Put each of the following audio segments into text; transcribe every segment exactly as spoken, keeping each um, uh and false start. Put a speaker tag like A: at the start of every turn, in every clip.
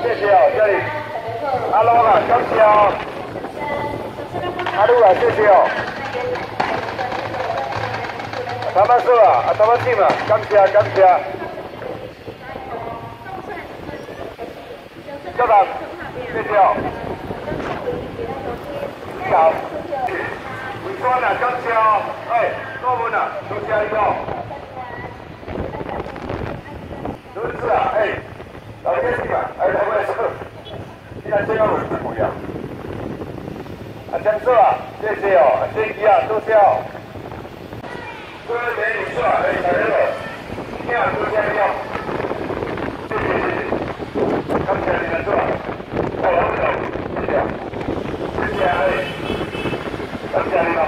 A: 谢谢哦，这里。阿龙啊，感谢哦。阿鲁啊，谢谢哦。他们说啊，啊他们进了，感谢感谢。校长，谢谢哦。你好。伟端啊，感谢哦。哎，高文啊，多谢你哦。轮子啊，哎，老先生啊，哎，老先生，现在这个轮子不一样。啊，江叔啊，谢谢哦，啊，谢谢啊，多谢哦。各位美女士啊，哎，小朋友，你好，多谢你哦。谢谢谢谢，感谢你们做，哦，好好，谢谢啊，谢谢啊，哎，感谢你哦。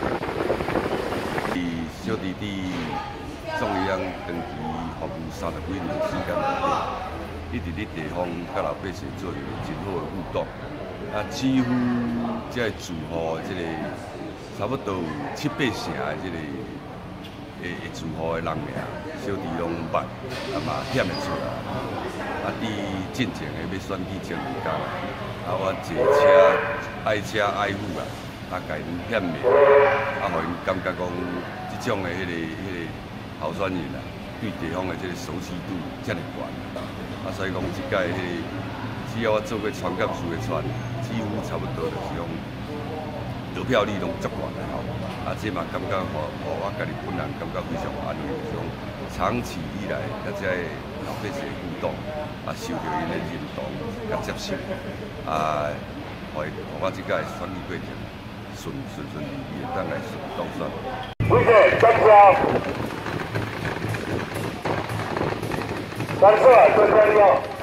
B: 小弟弟中央长期服务三十几年时间内底，一直伫地方甲老百姓做真好的互动。啊，几乎即个住户的即个差不多有七八成的即个诶住户的人命，小弟拢捌，啊嘛显会出来。啊，伫进前的要选举前二天，啊我坐车爱车爱户啊，啊甲因显明，啊，互因感觉讲。这种的迄、那个、迄、那个候选人啊，对地方的这个熟悉度遮尔悬，啊，所以讲即届迄、那个，只要我做过传教士的传，几乎差不多就是讲得票率拢足悬的吼。啊，这嘛感觉互互我家己本人感觉非常安慰，就是讲长期以来甲遮个老百姓互动，啊，受到因的认同甲接受，啊，互互我即届选举过程顺顺顺利利的当来顺当选。
A: 谢谢，感谢。感谢，多谢你哦。